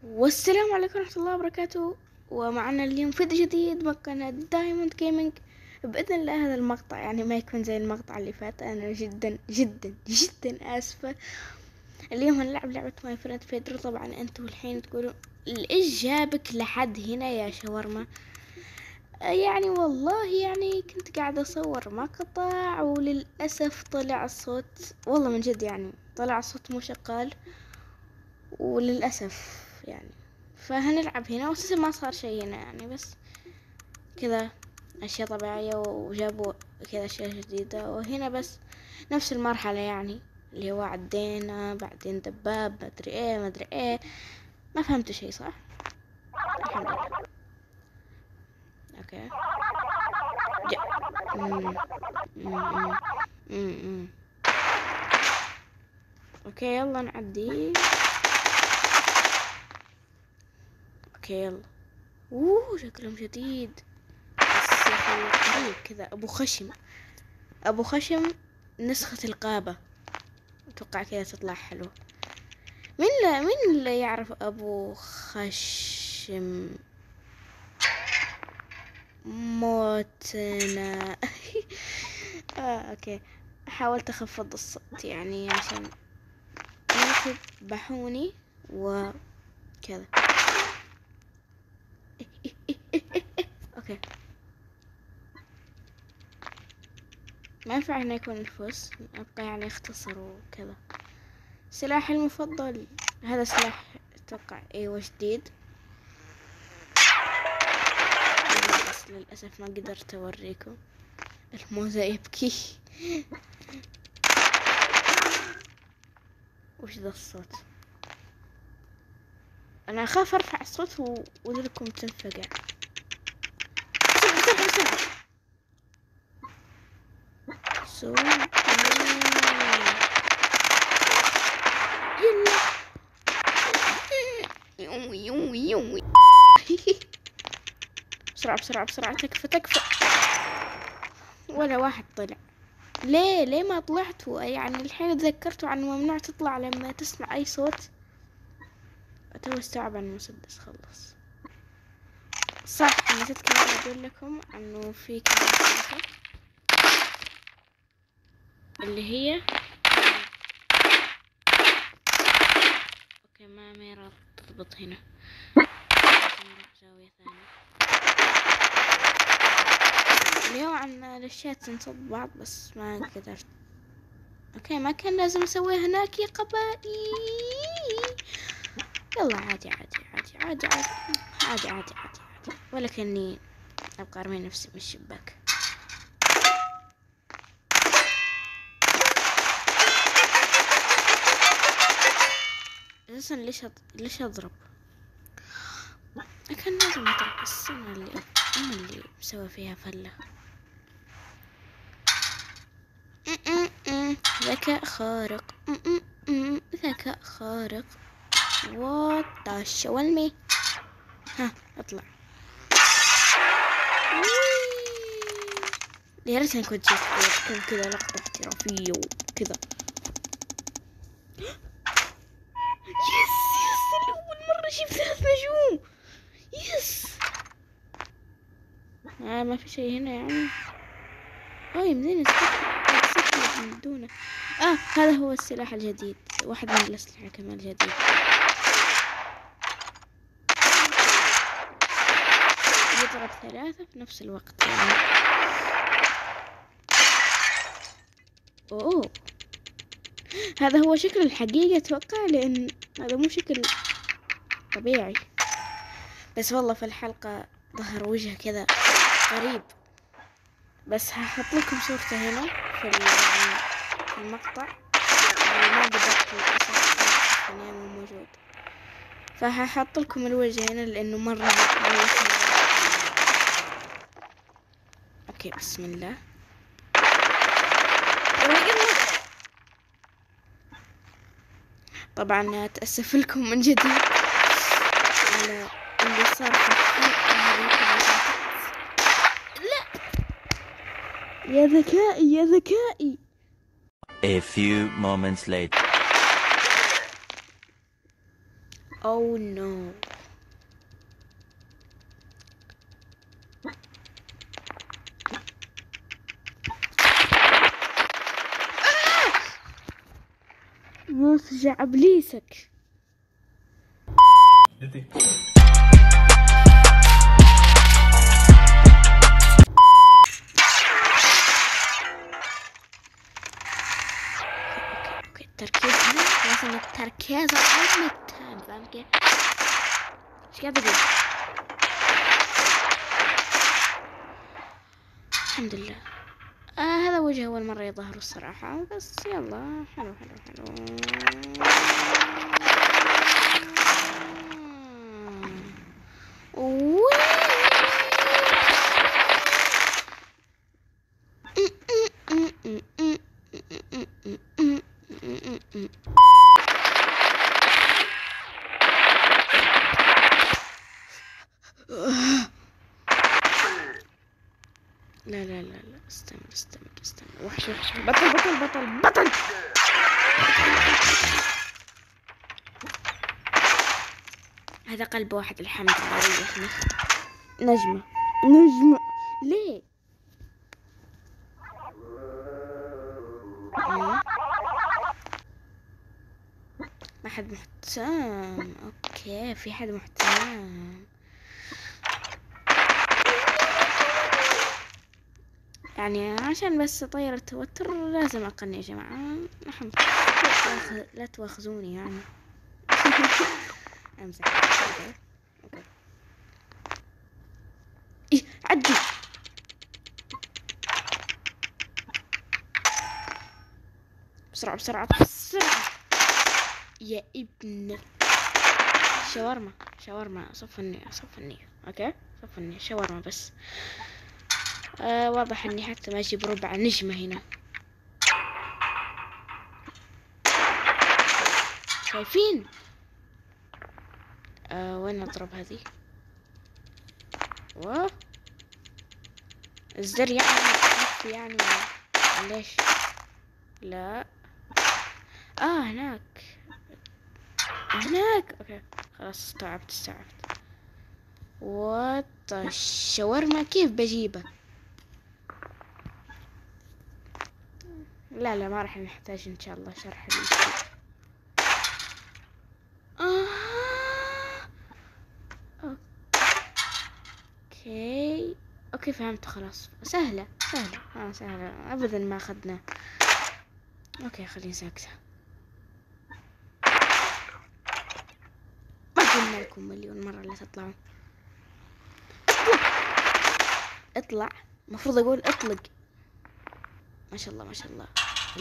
والسلام عليكم ورحمة الله وبركاته. ومعنا اليوم فيديو جديد من قناة دايموند جيمنج. بإذن الله هذا المقطع ما يكون زي المقطع اللي فات. أنا جدا جدا جدا آسفة. اليوم هنلعب لعبة ماي فريند بيدرو. طبعا أنتوا الحين تقولون إيش جابك لحد هنا يا شاورما؟ والله كنت قاعدة أصور مقطع وللأسف طلع الصوت، والله من جد طلع الصوت مو شغال وللأسف فهنلعب هنا وأساسا ما صار شي هنا بس كذا أشياء طبيعية، وجابوا كذا أشياء جديدة. وهنا بس نفس المرحلة اللي هو عدينا بعدين دباب مدري ايه. ما فهمت شي صح؟ الحمد لله. اوكي جا. مم. مم. مم. اوكي يلا نعدي. اوكي يلا. شكلهم جديد بس يا اخي قريب كذا. ابو خشم نسخة الغابة، اتوقع كذا تطلع حلو. مين اللي يعرف ابو خشم؟ موتنا. اوكي، حاولت اخفض الصوت عشان يذبحوني وكذا. اوكي، ما ينفع هنا يكون الفوز، ابقى اختصر وكذا. سلاحي المفضل هذا سلاح، اتوقع ايوه جديد، بس للاسف ما قدرت اوريكم. الموزة يبكي. وش ذا الصوت؟ انا اخاف ارفع الصوت وذلكم تنفقع. بسرعة يلا. بسرعة تكفى. ولا واحد طلع. ليه ما طلعتوا؟ الحين تذكرتوا عن ممنوع تطلع لما تسمع اي صوت. تو استوعب عن المسدس خلص. صح، نسيت كمان اقول لكم انه في كمان اللي هي اوكي ما راح تضبط هنا. نروح زاوية ثانية. اليوم عن الاشياء تنصب بعض بس ما قدرت. اوكي، ما كان لازم اسويها هناك يا قبائي. يلا عادي. ولا كأني ابقى ارمي نفسي من الشباك. اساسا ليش اضرب؟ كان لازم اضرب بس انا اللي مسوي فيها فله. ذكاء خارق. وات الشوالمي. ها اطلع. يا ريتني كنت جيت كذا لقطة احترافية وكذا. يس الأول مرة جيب 3 نجوم. يس. ما في شيء هنا يمديني اسكت من دونه. هذا هو السلاح الجديد، واحد من الأسلحة كمان الجديد. يضرب 3 في نفس الوقت اوه، هذا هو شكل الحقيقي اتوقع، لان هذا مو شكل طبيعي. بس والله في الحلقة ظهر وجهه كذا غريب. بس هحط لكم صورته هنا في المقطع. ما قدرت للأسف مو موجود، فهحط لكم الوجه هنا لانه مرة اوكي بسم الله. طبعا اتأسف لكم من جديد على اللي صار في الحلقة. لا يا ذكائي. A few moments later. أو نو. مفجع ابليسك. اوكي التركيز هنا لازم التركيز العظمي التام، فاهم كيف؟ ايش قاعد اقول؟ الحمد لله. هذا وجه أول مرة يظهر الصراحة، بس يلا حلو حلو حلو. لا لا لا لا، استمر استمر استمر. وحش وحش. بطل بطل بطل بطل. هذا قلب واحد، الحمد لله ريحنا. نجمة نجمة. ليه؟ ما حد مهتم. اوكي في حد مهتم يعني، عشان بس اطير التوتر لازم اقني يا جماعة. لا تواخذوني يعني. امزح. اوكي إيه عدي. بسرعة بسرعة بسرعة يا ابن شاورما. شاورما. صف النية صف النية. اوكي صف النية شاورما بس. واضح اني حتى ماشي بربع نجمة هنا. شايفين؟ وين اضرب هذه؟ الزر يعني ليش؟ لا هناك هناك. اوكي خلاص استوعبت. الشاورما كيف بجيبه؟ لا ما راح نحتاج ان شاء الله شرح لي. اوكي فهمت خلاص. سهلة سهلة ابدا ما اخذنا. اوكي خليني ساكتة. ما قلنا لكم مليون مرة لا تطلعون. اطلع. المفروض اقول اطلق. ما شاء الله ما شاء الله.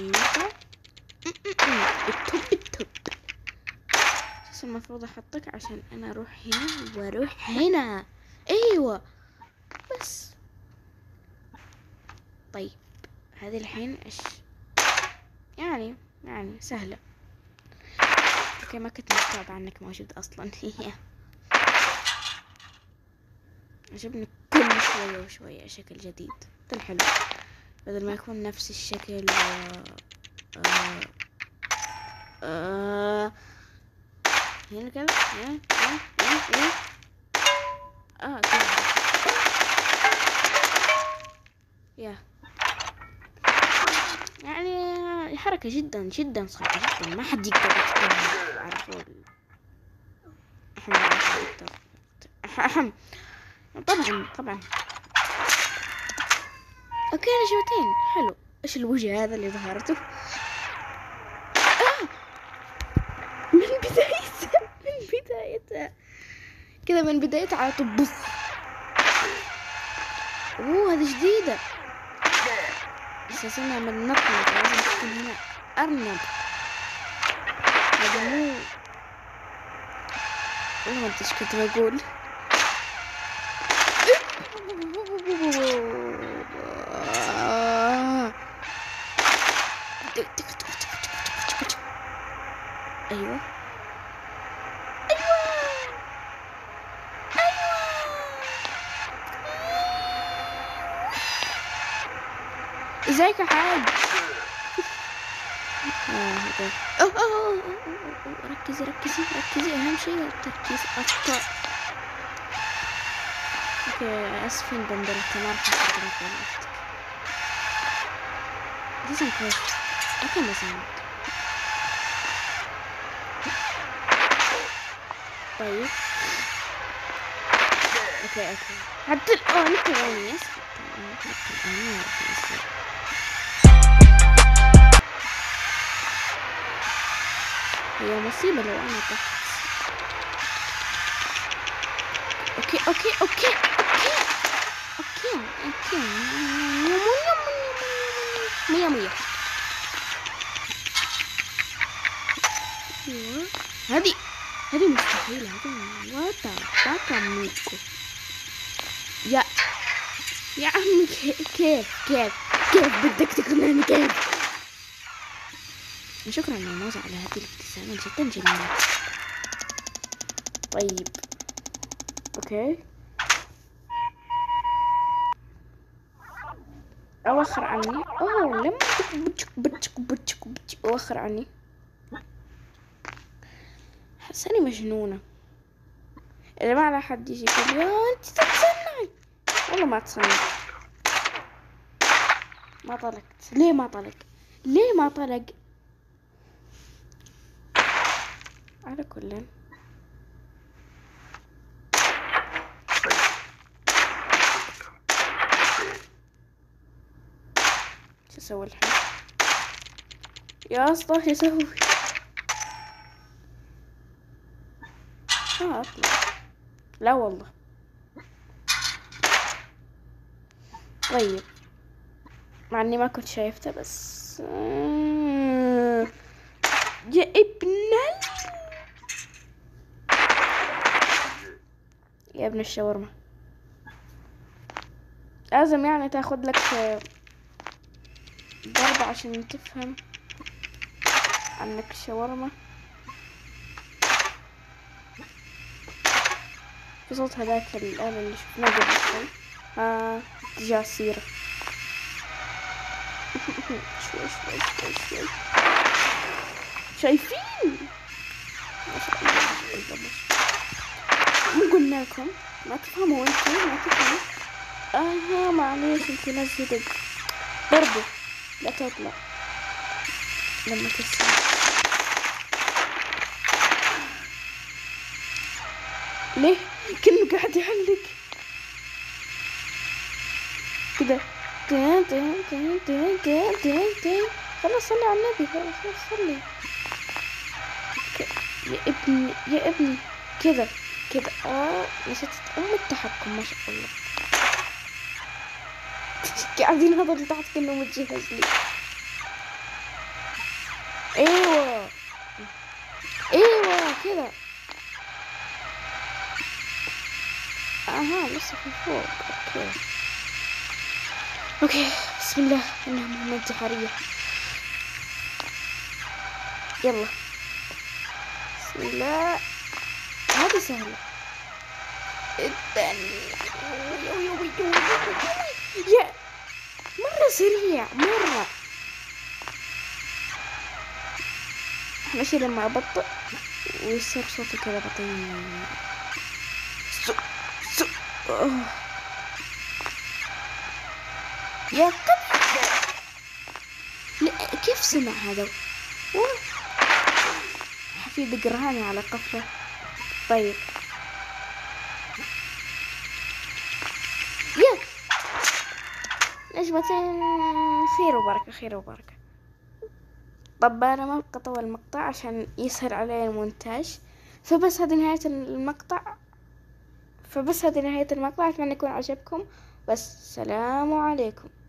التوب بس المفروض احطك عشان انا اروح هنا واروح هنا. ايوه بس. طيب هذه الحين ايش يعني سهلة. اوكي ما كنت مستوعب عنك موجود اصلا. عجبني كل شوية وشوية شكل جديد. حلو بدل ما يكون نفس الشكل. هنا كذا. كذا. يعني حركة جدا جدا صعبة جدا، ما حد يقدر يتقنها على طول. طبعا. اوكي نجمتين حلو. ايش الوجه هذا اللي ظهرته؟ من بدايتها كذا، من بدايتها على طول بص. هذه جديدة. اساسا من نطلق لازم تكون هنا ارنب. هذا مو والله ما ادري ايش كنت بقول. ايوه ازيك يا حاج؟ ركزي ركزي ركزي، أهم شيء التركيز. اوكي اسفين بندرت، ما راح اقدر اقول وقتك. لازم كويس اكل لازمك. طيب اوكي حتى الان تراني اسكت. حتى الان ما راح يصير. هي مصيبة لو انا طفت. اوكي اوكي اوكي اوكي اوكي اوكي مية مية. هذه مستحيلة. هذه واتا ميكو. يا عمي كيف بدك تقنعني كيف؟ شكرا يا موزة على هذه الابتسامة جدا جميلة. طيب اوكي اوخر عني. اوه لما بتشك اوخر عني. حسني مجنونة. إذا ما على حد يجي يقول يا انت تتصنعي، والله ما تصنع. ما طلقت. ليه ما طلق؟ على كل شو اسوي الحين يا اسطى؟ شو اسوي؟ اطلع. لا والله. طيب مع اني ما كنت شايفته بس يا ابن الشاورما. لازم يعني تاخد لك ضربة عشان تفهم عنك الشاورما. في صوت هذاك الآلة اللي شفناه قبل شوي. جاسيرة. شوي شايفين؟ ما شاء الله. مو قلنا لكم ما تفهموا؟ انتم ما تفهموا. معليش انت ناس صدق برضو لا تطلع لما تسمع. ليه كأنه قاعد يحلق كده. خلاص صلي على النبي. خلاص صلي يا ابني كذا نسيت التحكم. ما شاء الله. قاعدين هذا تحت كأنه متجهز لي. ايوه كذا. لسه في فوق. اوكي بسم الله انها مهمة انتحارية. يلا بسم الله. هذه سهلة. يا مرة سريع مرة. ماشي لما أبطأ ويصير صوتي كذا بطيء. يا قبل كيف سمع هذا؟ حفيد قرهاني على قفله. طيب يا نجمتين. خير وبركة. طب أنا ما أبقى أطول المقطع عشان يسهل علي المونتاج. فبس هذه نهاية المقطع. أتمنى يكون عجبكم. بس سلام عليكم.